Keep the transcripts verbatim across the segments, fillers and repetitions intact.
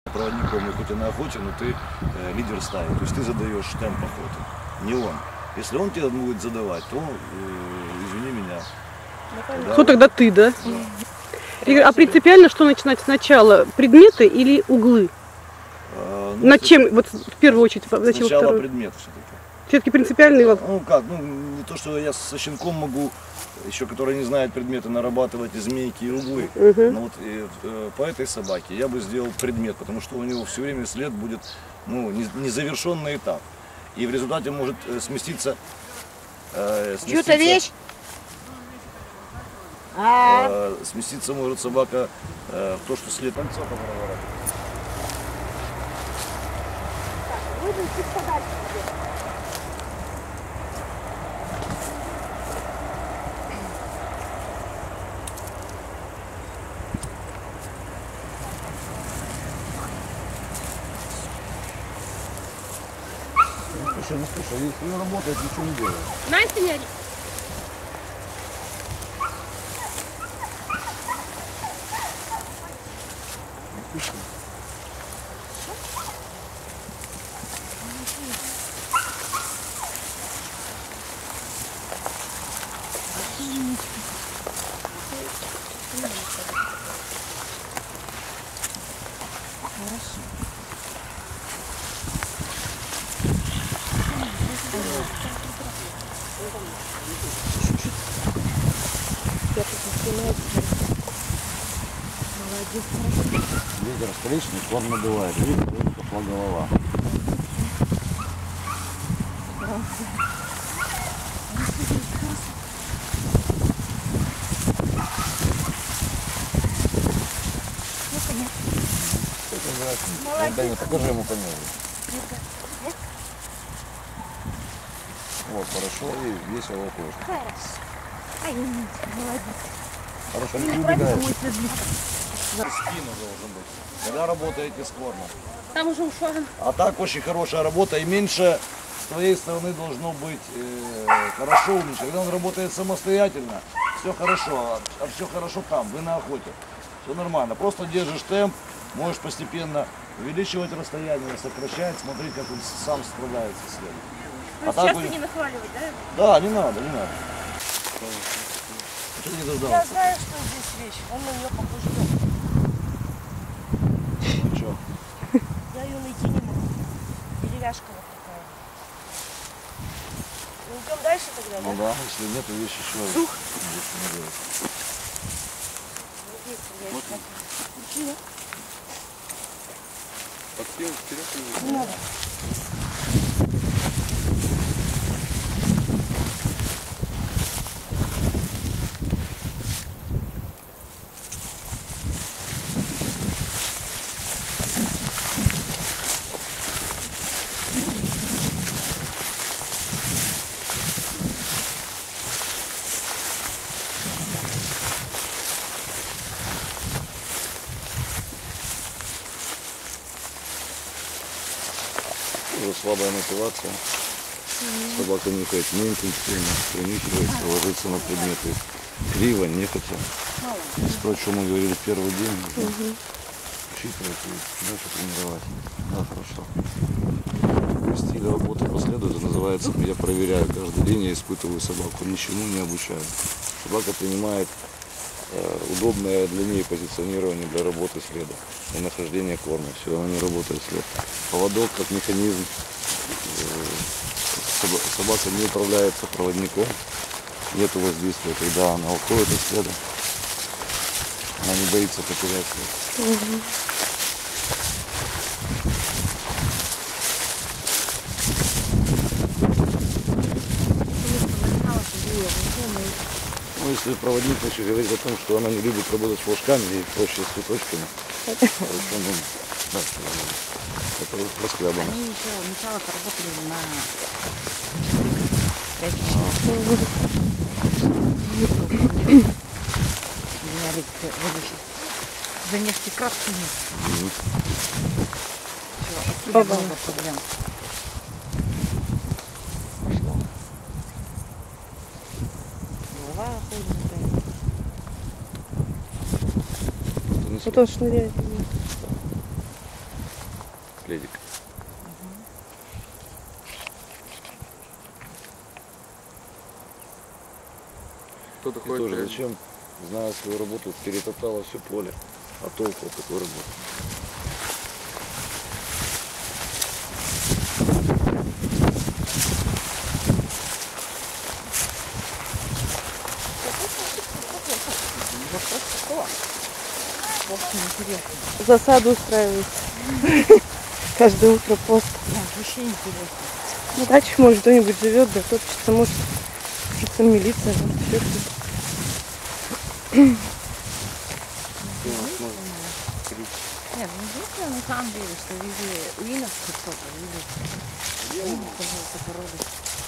Проводником, и хоть и на охоте, но ты э, лидер стаи. То есть ты задаешь темп охоты, не он. Если он тебе будет задавать, то э, извини меня. Тогда... Кто тогда ты, да? Да. А принципиально что начинать сначала? Предметы или углы? А, ну, Над чем, вот в первую очередь, зачем сначала второй? Предмет все-таки. Все-таки принципиальный вопрос. Ну как, ну не то, что я со щенком могу, еще который не знает предметы, нарабатывать и змейки, и углы. Угу. Но вот и, э, по этой собаке я бы сделал предмет, потому что у него все время след будет, ну, незавершенный этап. И в результате может э, сместиться... Э, Чью-то вещь? Э, сместиться может собака э, в то, что след кольцо поворачивает. Выйдем чуть подальше. Слушай, ну слушай, если он работает, ничего не делает. Настя, не ори. Ветер встречный, корм надувает. Видите, вот пошла голова. Молодец. Покажи ему конец. Вот, хорошо и весело уходишь. Хорошо. Ай, молодец. Хорошо, не убегаешь. Спину должен быть, когда работаете с кормом. Там уже ушел. А так очень хорошая работа, и меньше с твоей стороны должно быть э, хорошо уменьше. Когда он работает самостоятельно, все хорошо, а, а все хорошо там, вы на охоте. Все нормально, просто держишь темп, можешь постепенно увеличивать расстояние, сокращать, смотреть, как он сам справляется с следом. А часто не нахваливать, да? Да, не надо, не надо. Что ты не дождался? Я знаю, что здесь вещь, он на нее похож. Ну что? Я ее найти не могу. Деревяшка вот такая. Ну, идем дальше тогда, да? Ну да, если нет, то вещи еще. Сух. Не делать. Вот здесь, Подпил вперед и не надо. Уже слабая мотивация. Собака нюхает неинтенсивно, принюхивается, ложится на предметы криво, нехотя. То, о чем мы говорили в первый день, угу. Учитывать и дальше тренировать. Да, хорошо. Стиль работы последует, это называется, я проверяю каждый день, я испытываю собаку, ничему не обучаю. Собака принимает э, удобное для нее позиционирование для работы следа и нахождения корма. Все, она не работает след. Поводок как механизм. Собака не управляется проводником. Нет воздействия, когда она уходит от следа. Она не боится потерять след. Угу. Ну, если проводник начал говорить о том, что она не любит работать с флажками и проще с цветочками, то еще, ну, да, это расхлябано. Они еще сначала поработали на меняли за нефтекрасками. Все, отсюда много проблем. Голова ходит. Вот он шныряет. следик. Кто-то И ходит. тоже перед- зачем, зная свою работу, перетоптала все поле, а толку от такой работы? Засаду устраивает. Каждое утро пост. Вообще интересно. Ну, дальше, может, кто-нибудь живет, да, топчется, может, придется милиция. Вот, всё это. Нет, ну здесь на самом деле, что везде уинов кто-то, или уинов, пожалуйста, породы.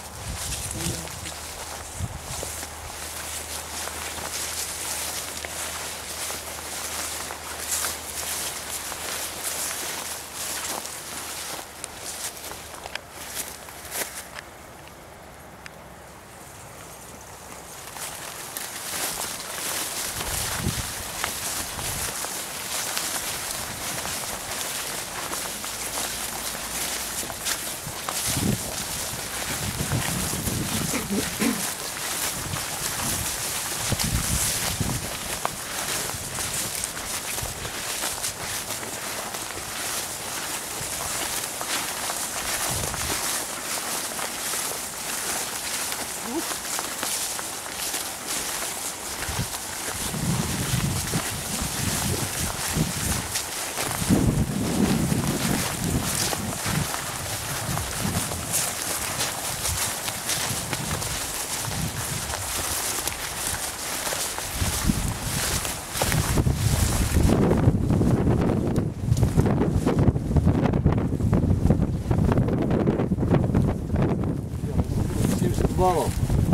семьдесят баллов,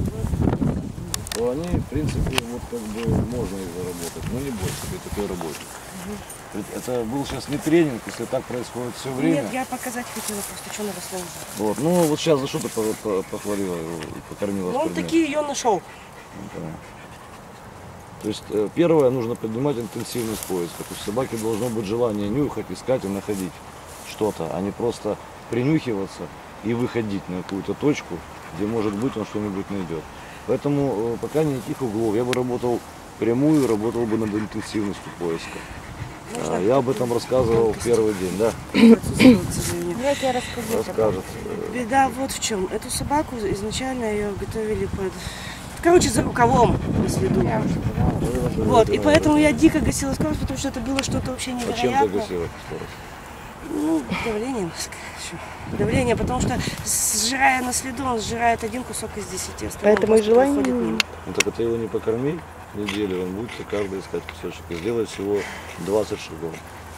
то они, в принципе, вот как бы можно их заработать, но не больше при такой работе. Ведь это был сейчас не тренинг, если так происходит все время. Нет, я показать хотела просто, что наросло уже. Вот, ну вот сейчас за что ты по- по- похвалила его и покормила? Ну, с он предметом? такие ее нашел. Да. То есть э, первое, нужно поднимать интенсивность поиска. То есть собаке должно быть желание нюхать, искать и находить что-то, а не просто принюхиваться и выходить на какую-то точку, где, может быть, он что-нибудь найдет. Поэтому э, пока никаких углов. Я бы работал прямую, работал бы над интенсивностью поиска. А, я об этом рассказывал в первый день, да? Я тебе расскажу. Расскажет. Беда вот в чем. Эту собаку изначально ее готовили под... Короче, за рукавом на следу. Вот, и поэтому я дико гасила скорость, потому что это было что-то вообще Зачем ты невероятное. гасила скорость? Ну, давление, давление, потому что сжирая на следу, он сжирает один кусок из десяти. остальное Поэтому и просто желание проходит не- мимо. Ну так это его не покорми неделю, он будет тебе каждый искать кусочек. И сделай всего двадцать шагов.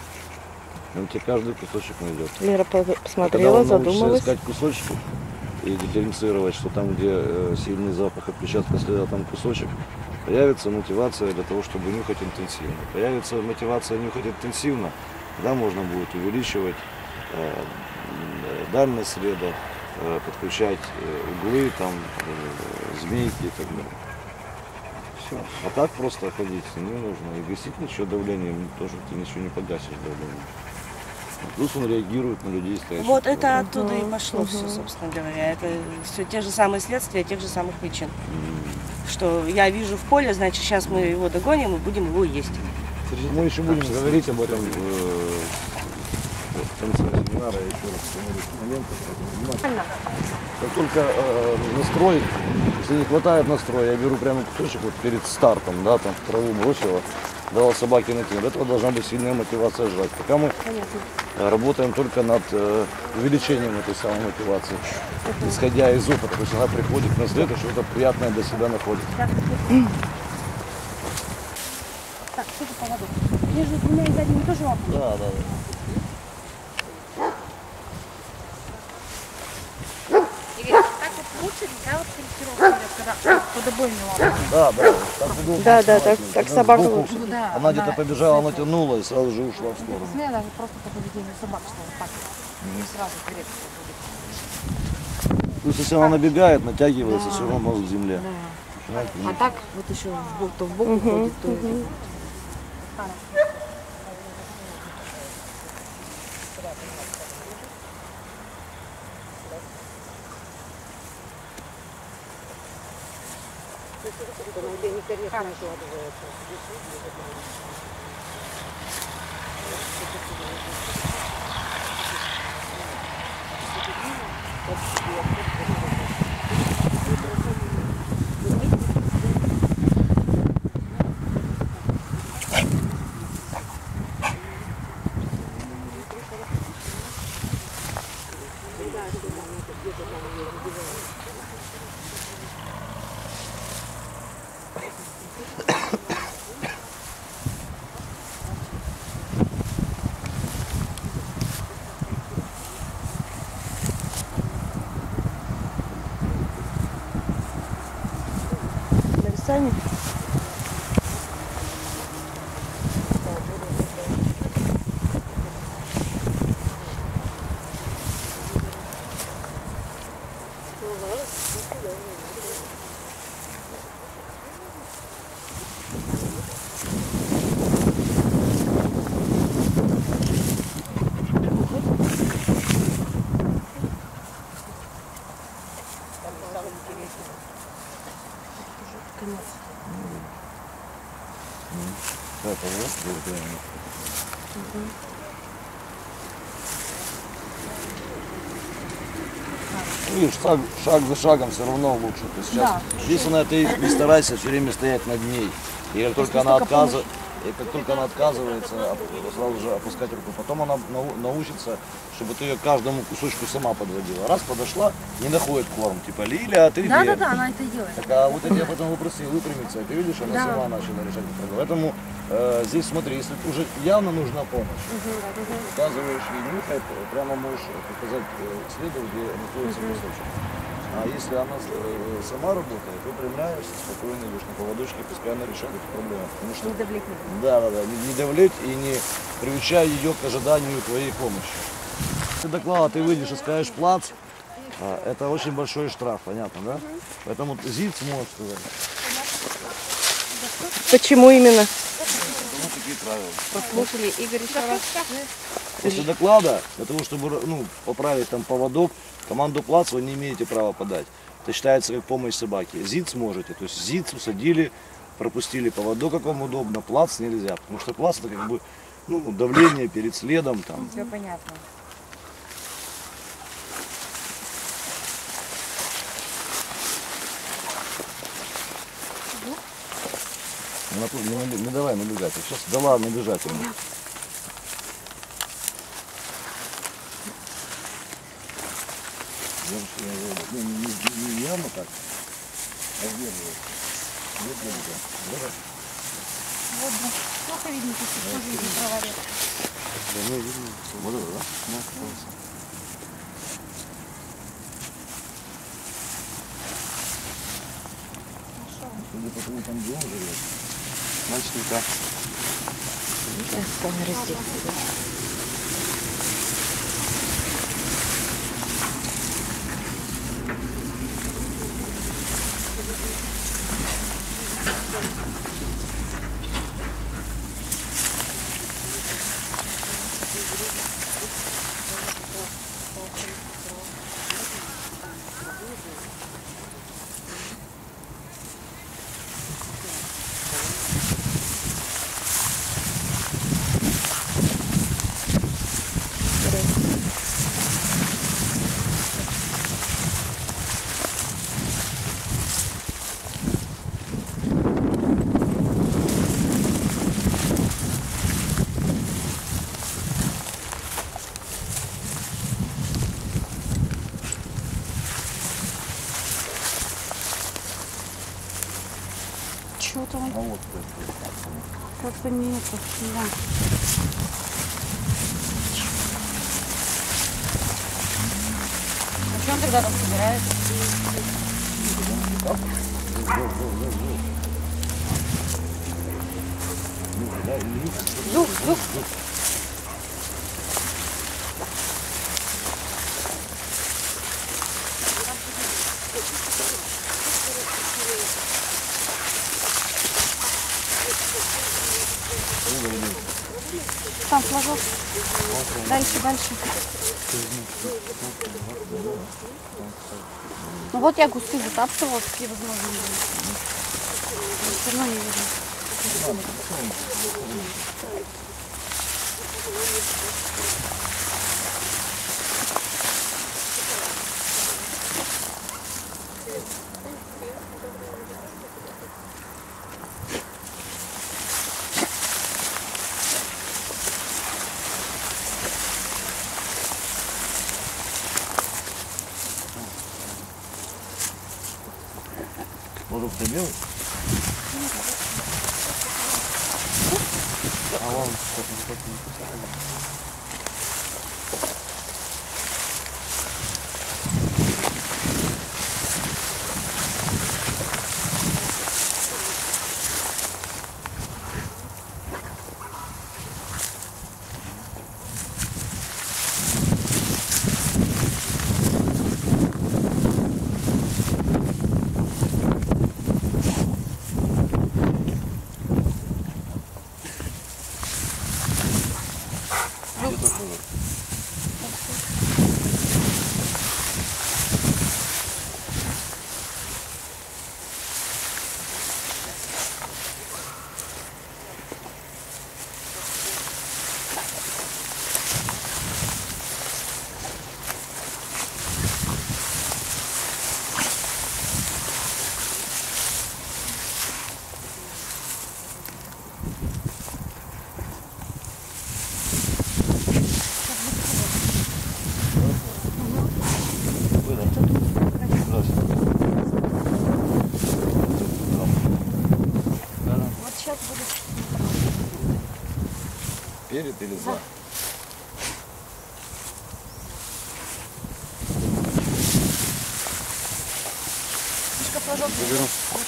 Он тебе каждый кусочек найдет. Лера по- А когда посмотрела, он научится задумалась. искать кусочки и дифференцировать, что там, где э, сильный запах отпечатка следа, там кусочек, появится мотивация для того, чтобы нюхать интенсивно. Появится мотивация нюхать интенсивно, тогда можно будет увеличивать э, э, дальность следа, э, подключать э, углы, там, э, змейки и так далее. Все. А так просто ходить не нужно. И гасить ничего давлением тоже ты ничего не погасишь давлением. Плюс он реагирует на людей, стоящих. Вот это рядом. оттуда и пошло все, собственно говоря. Это все те же самые следствия тех же самых причин. Что я вижу в поле, значит, сейчас мы его догоним и будем его есть. Мы еще будем говорить об этом э, в конце семинара. Я еще раз посмотрю момент. Как только э, настрой, если не хватает настроя, я беру прямо кусочек вот перед стартом, да, там в траву бросила, дала собаке найти. Для этого должна быть сильная мотивация жрать. Пока мы э, работаем только над э, увеличением этой самой мотивации, исходя из опыта. То есть она приходит на след и что-то приятное для себя находит. Так, что ты поводок? Между двумя и задними тоже лапы? Да, да, да. Так вот лучше, да, вот корректировка идет, когда под обоими лапами. Да, да. Так удобно Да, да, так, снимать. так Она собака сбоку, лучше. Да, Она где-то да, побежала, натянула и сразу же ушла в сторону. Смея даже просто по поведению собак, что вот так не сразу коррекция будет. Плюс если она набегает, натягивается, все равно нос к земле. Да. Понимаете? А так вот еще в бок, то в бок уходит, то это. Сами. Да, поворот был правильно. Видишь, шаг, шаг за шагом все равно лучше. То есть сейчас, единственное, ты не старайся все время стоять над ней. И как только она отказывает, и как только она отказывается, сразу же опускать руку. Потом она нау- научится, чтобы ты ее к каждому кусочку сама подводила. Раз подошла, не находит корм. Типа, Лиля, а ты Да, где? да, да, она это и делает. Так, а вот я тебя потом попросил выпрямиться, и ты видишь, она Да. сама начала решать эту проблему. Поэтому э, здесь смотри, если уже явно нужна помощь, указываешь ей нюхай, прямо можешь показать э, следу, где находится кусочек. А если она э, сама работает, выпрямляешься, спокойно идешь на поводочке, пускай она решает эту проблему. Потому что, Не давлеть. да, да, да, не, не давлеть и не приучай ее к ожиданию твоей помощи. Ты доклала, ты выйдешь и скажешь плац, а, это очень большой штраф, понятно, да? Поэтому ЗИД сможет сказать. Почему именно? Ну, такие правила. Послушали, Игорь, еще раз. После доклада, для того, чтобы ну, поправить там поводок, команду плац вы не имеете права подать. Это считается как помощь собаке. ЗИД сможете. То есть ЗИД усадили, пропустили поводок, как вам удобно, плац нельзя. Потому что плац это как бы ну, давление перед следом. Там. Все понятно. Не, напу- не наби- не давай набегать. Сейчас дала набежать ему. Девушка, я говорю, не, не, не, не явно так, а сдерживает. Вот нельзя. Давай. Вот, да. Плохо видно, если тоже видно проварит. Да, ну, видно. Вот это, да? Да, пожалуйста. Судя по тому, там где он живет, значит и так. Чего там? А вот это. Как-то не это, да. А что он тогда там собирает? Зух, зух. Там флажок. Дальше, дальше. Ну вот я кусты затаптывала, какие возможности. Все равно не видно. Может, ты белый? А вон что-то не писали. Перед или за? Заберу.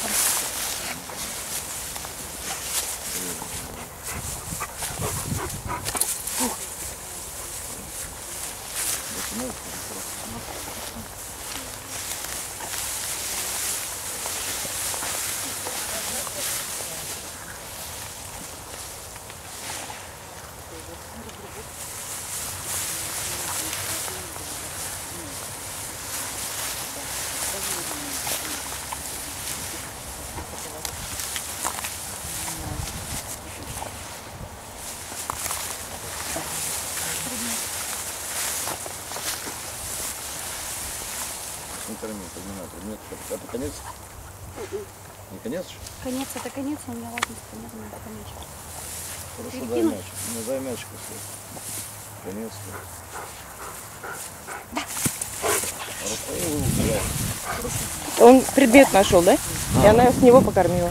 Предмет, предмет. Это конец? Не конец? Конец это конец, у меня разница примерно это конец. Хорошо, дай мяч. Не дай мяч, конец. Да. Он предмет нашел, да? А. И она с него покормила.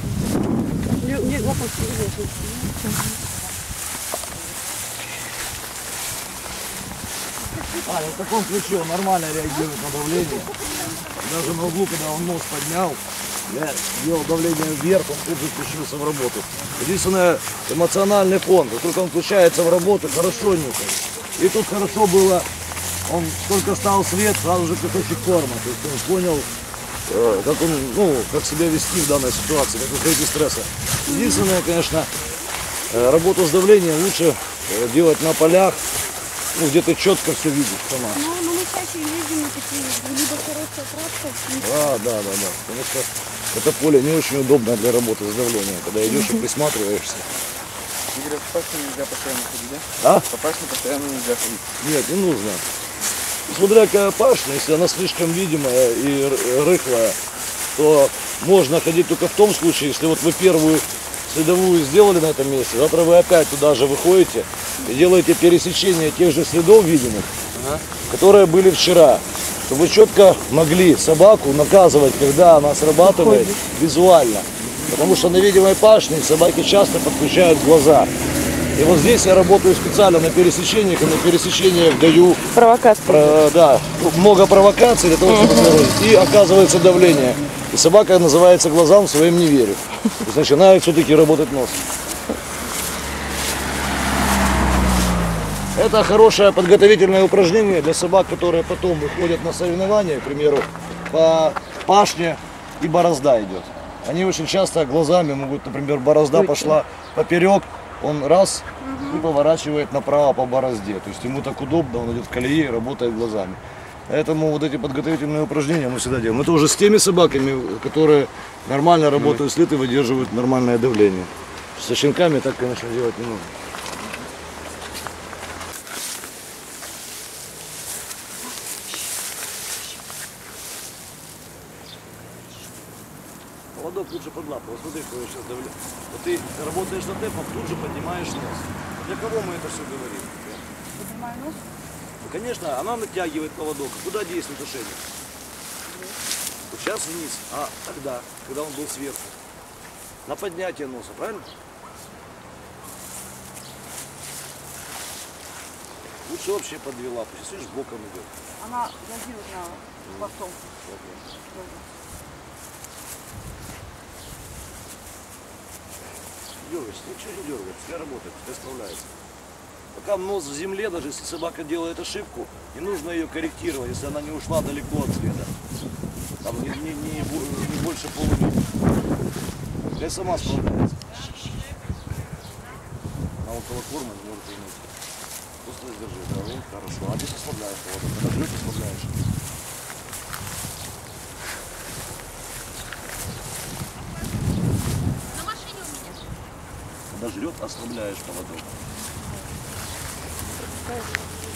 А, в таком ключе он нормально реагирует на давление. Даже на углу, когда он нос поднял, я делал давление вверх, он тут же включился в работу. Единственное, эмоциональный фон. Как только он включается в работу, хорошо нюхает. И тут хорошо было, он только стал свет, сразу же кусочек корма. То есть он понял, как он, ну, как себя вести в данной ситуации, как выходить из стресса. Единственное, конечно, работу с давлением лучше делать на полях, ну, где ты четко все видишь сама. Ну, но мы чаще ездим на такие, либо хорошие трассы. Да, да, да, да. Потому что это поле не очень удобно для работы с давлением, когда идешь и присматриваешься. Игорь, по пашне нельзя постоянно ходить, да? А? По пашне постоянно нельзя ходить. Нет, не нужно. Смотря какая пашня, если она слишком видимая и рыхлая, то можно ходить только в том случае, если вот вы первую следовую сделали на этом месте, завтра вы опять туда же выходите и делаете пересечение тех же следов видимых, ага, которые были вчера, чтобы вы четко могли собаку наказывать, когда она срабатывает визуально. Потому что на видимой пашне собаки часто подключают глаза. И вот здесь я работаю специально на пересечениях, и на пересечениях даю провокации. Про, да, много провокаций для того, чтобы uh-huh. и оказывается давление. И собака называется глазам своим не верит. То есть начинает все-таки работать нос. Это хорошее подготовительное упражнение для собак, которые потом выходят на соревнования, к примеру, по пашне, и борозда идет. Они очень часто глазами могут, например, борозда пошла поперек, он раз и поворачивает направо по борозде. То есть ему так удобно, он идет в колее и работает глазами. Поэтому вот эти подготовительные упражнения мы всегда делаем. Это уже с теми собаками, которые нормально работают с лет и выдерживают нормальное давление. Со щенками так, конечно, делать не нужно. Поводок лучше под лапу. Вот смотри, какое сейчас давление. Вот ты работаешь на темпом, тут же поднимаешь нос. Для кого мы это все говорим? Поднимаю нос. Ну, конечно, она натягивает поводок. Куда действует ошейник? Вот сейчас вниз, а тогда, когда он был сверху. На поднятие носа, правильно? Лучше вообще по две лапы. Сейчас видишь, боком идет. Она реагирует на хвостом. Дергайся, ничего не дергай, пускай работает, пускай справляется. Пока нос в земле, даже если собака делает ошибку, не нужно ее корректировать, если она не ушла далеко от следа. Там не, не, не, не больше полуминуты. Пускай сама справляется. Она около корма не может вернуть. Просто сдержи, да, вот, хорошо. А здесь ослабляешь поводок. Когда жрет, ослабляешь. Когда жрет, ослабляешь поводок.